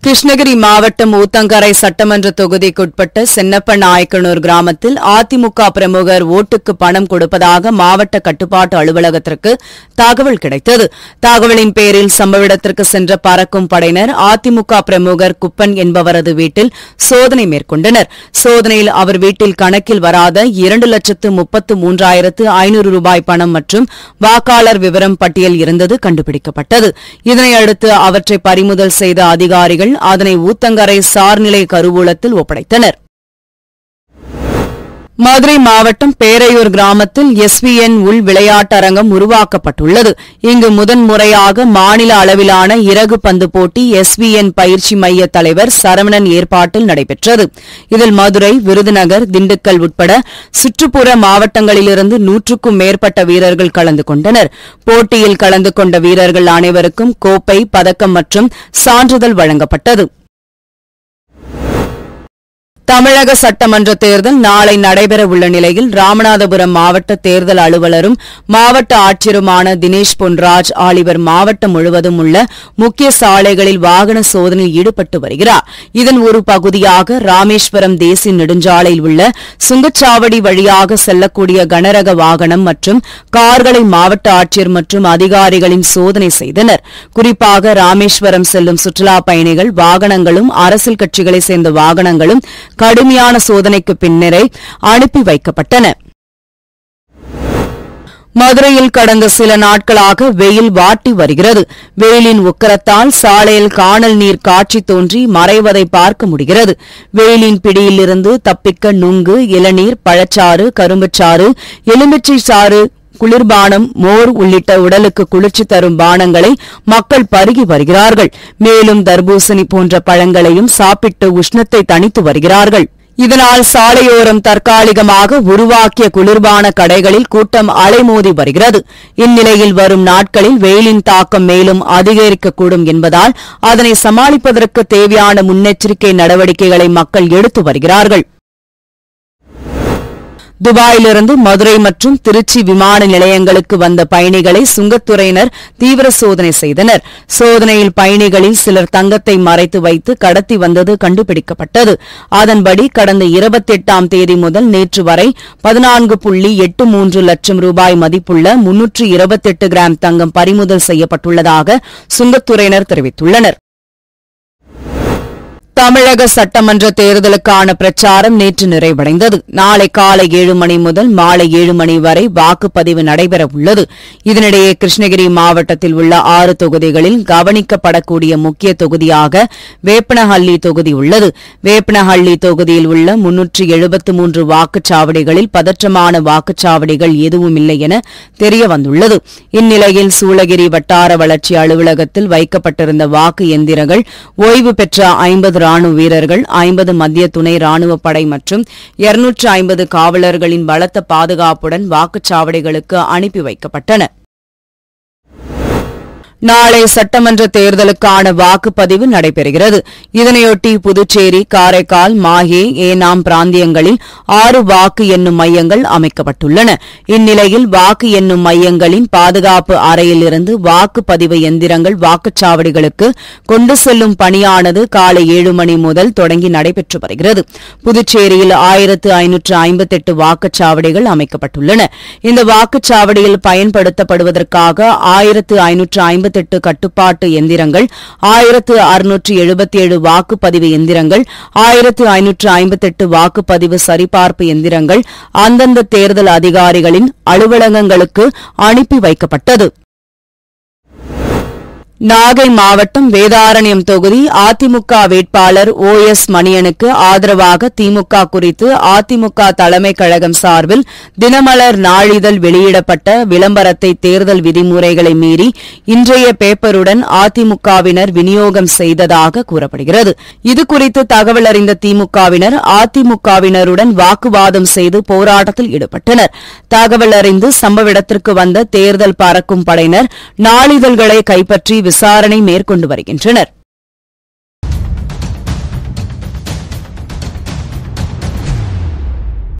கிருஷ்ணகிரி மாவட்டம் ஊத்தங்கரை சட்டமன்ற தொகுதிக்குட்பட்ட சென்னப்பநாயக்கனூர் கிராமத்தில் அதிமுக பிரமுகர் ஓட்டுக்கு பணம் கொடுப்பதாக மாவட்ட கட்டுப்பாட்டு அலுவலகத்திற்கு தகவல் கிடைத்தது. தகவலின் பேரில் சம்பவ இடத்திற்கு சென்ற பறக்கும் படையினர் அதிமுக பிரமுகர் குப்பன் என்பவரது வீட்டில் சோதனை மேற்கொண்டனர். சோதனையில் அவர் வீட்டில் கணக்கில் வராத 2,33,500 ரூபாய் பணம் மற்றும் வாக்காளர் விவரம் பட்டியல் இருந்தது கண்டுபிடிக்கப்பட்டது. இதனையடுத்து அவற்றை பறிமுதல் செய்த அதிகாரிகள் அதனை ஊத்தங்கரை சார்நிலை கருவூலத்தில் ஒப்படைத்தனர். மதுரை மாவட்டம் பேரையூர் கிராமத்தில் SVN உள் விளையாட்டரங்கம் உருவாக்கப்பட்டுள்ளது. இங்கு முதன்முறையாக மாநில அளவிலான இறகு பந்து போட்டி SVN பயிற்சி மைய தலைவர் சரவணன் ஏற்பாட்டில் நடைபெற்றது. இதில் மதுரை, விருதுநகர், திண்டுக்கல் உட்பட சுற்றுப்புற மாவட்டங்களிலிருந்து 100க்கும் மேற்பட்ட வீரர்கள் கலந்து கொண்டனர். போட்டியில் கலந்து கொண்ட வீரர்கள் அனைவருக்கும் கோப்பை, பதக்கம் மற்றும் சான்றிதழ் வழங்கப்பட்டது. தமிழக சட்டமன்ற தேர்தல் நாளை நடைபெறவுள்ள நிலையில் ராமநாதபுரம் மாவட்ட தேர்தல் அலுவலரும் மாவட்ட ஆட்சியருமான தினேஷ் பொன்ராஜ் ஆலிவர் மாவட்டம் முழுவதும் உள்ள முக்கிய சாலைகளில் வாகன சோதனையில் ஈடுபட்டு வருகிறார். இதன் ஒரு பகுதியாக ராமேஸ்வரம் தேசிய நெடுஞ்சாலையில் உள்ள சுங்கச்சாவடி வழியாக செல்லக்கூடிய கனரக வாகனம் மற்றும் கார்களை மாவட்ட ஆட்சியர் மற்றும் அதிகாரிகளின் சோதனை செய்தனர். குறிப்பாக ராமேஸ்வரம் செல்லும் சுற்றுலாப் பயணிகள் வாகனங்களும் அரசியல் கட்சிகளைச் சேர்ந்த வாகனங்களும் கடுமையான சோதனைக்கு பின்னரே அனுப்பி வைக்கப்பட்டன. மதுரையில் கடந்த சில நாட்களாக வெயில் வாட்டி வருகிறது. வெயிலின் உக்கரத்தால் சாலையில் கானல் நீர் காட்சி தோன்றி மறைவதை பார்க்க முடிகிறது. வெயிலின் பிடியிலிருந்து தப்பிக்க நுங்கு, இளநீர், பழச்சாறு, கரும்புச்சாறு, எலுமிச்சை சாறு, குளிர்பானம், மோர் உள்ளிட்ட உடலுக்கு குளிர்ச்சி தரும் பானங்களை மக்கள் பருகி வருகிறார்கள். மேலும் தர்பூசணி போன்ற பழங்களையும் சாப்பிட்டு உஷ்ணத்தை தணித்து வருகிறார்கள். இதனால் சாலையோரம் தற்காலிகமாக உருவாக்கிய குளிர்பான கடைகளில் கூட்டம் அலைமோதி வருகிறது. இந்நிலையில் வரும் நாட்களில் வெயிலின் தாக்கம் மேலும் அதிகரிக்கக்கூடும் என்பதால் அதனை சமாளிப்பதற்கு தேவையான முன்னெச்சரிக்கை நடவடிக்கைகளை மக்கள் எடுத்து வருகிறார்கள். துபாயிலிருந்து மதுரை மற்றும் திருச்சி விமான நிலையங்களுக்கு வந்த பயணிகளை சுங்கத்துறையினர் தீவிர சோதனை செய்தனர். சோதனையில் பயணிகளில் சிலர் தங்கத்தை மறைத்து வைத்து கடத்தி வந்தது கண்டுபிடிக்கப்பட்டது. அதன்படி கடந்த 28ஆம் தேதி முதல் நேற்று வரை 14.83 லட்சம் ரூபாய் மதிப்புள்ள 328 கிராம் தங்கம் பறிமுதல் செய்யப்பட்டுள்ளதாக சுங்கத்துறையினர் தெரிவித்துள்ளனர். தமிழக சட்டமன்ற தேர்தலுக்கான பிரச்சாரம் நேற்று நிறைவடைந்தது. நாளை காலை 7 மணி முதல் மாலை 7 மணி வரை வாக்குப்பதிவு நடைபெறவுள்ளது. இதனிடையே கிருஷ்ணகிரி மாவட்டத்தில் உள்ள 6 தொகுதிகளில் கவனிக்கப்படக்கூடிய முக்கிய தொகுதியாக வேப்பனஹள்ளி தொகுதி உள்ளது. வேப்பனஹள்ளி தொகுதியில் உள்ள 373 வாக்குச்சாவடிகளில் பதற்றமான வாக்குச்சாவடிகள் எதுவும் இல்லை என தெரியவந்துள்ளது. இந்நிலையில் சூளகிரி வட்டார வளர்ச்சி அலுவலகத்தில் வைக்கப்பட்டிருந்த வாக்கு எந்திரங்கள் ஓய்வு பெற்ற 50 ராணுவ வீரர்கள், 50 மத்திய துணை ராணுவப் படை மற்றும் 250 காவலர்களின் பலத்த பாதுகாப்புடன் வாக்குச்சாவடிகளுக்கு அனுப்பி வைக்கப்பட்டன. நாளை சட்டமன்ற தேர்தலுக்கான வாக்குப்பதிவு நடைபெறுகிறது. இதனையொட்டி புதுச்சேரி, காரைக்கால், மாஹே, ஏனாம் பிராந்தியங்களில் 6 வாக்கு எண்ணும் மையங்கள் அமைக்கப்பட்டுள்ளன. இந்நிலையில் வாக்கு எண்ணும் மையங்களின் பாதுகாப்பு அறையிலிருந்து வாக்குப்பதிவு எந்திரங்கள் வாக்குச்சாவடிகளுக்கு கொண்டு செல்லும் பணியானது காலை 7 மணி முதல் தொடங்கி நடைபெற்று வருகிறது. புதுச்சேரியில் 1558 வாக்குச்சாவடிகள் அமைக்கப்பட்டுள்ளன. இந்த வாக்குச்சாவடியில் பயன்படுத்தப்படுவதற்காக 1558 கட்டுப்பாட்டு எந்திரங்கள், 1677 வாக்குப்பதிவு எந்திரங்கள், 1558 வாக்குப்பதிவு சரிபார்ப்பு எந்திரங்கள் அந்தந்த தேர்தல் அதிகாரிகளின் அலுவலகங்களுக்கு அனுப்பி வைக்கப்பட்டது. நாகை மாவட்டம் வேதாரண்யம் தொகுதி அதிமுக வேட்பாளர் OS மணியனுக்கு ஆதரவாக திமுக குறித்து அதிமுக தலைமை கழகம் சார்பில் தினமலர் நாளிதழ் வெளியிடப்பட்ட விளம்பரத்தை தேர்தல் விதிமுறைகளை மீறி இன்றைய பேப்பருடன் அதிமுகவினர் விநியோகம் செய்ததாக கூறப்படுகிறது. இதுகுறித்து தகவல் அறிந்த திமுகவினர் அதிமுகவினருடன் வாக்குவாதம் செய்து போராட்டத்தில் ஈடுபட்டனர். தகவல் அறிந்து சம்பவ இடத்திற்கு வந்த தேர்தல் பறக்கும் படையினர் நாளிதழ்களை கைப்பற்றி விசாரணை மேற்கொண்டு வருகின்றனர்.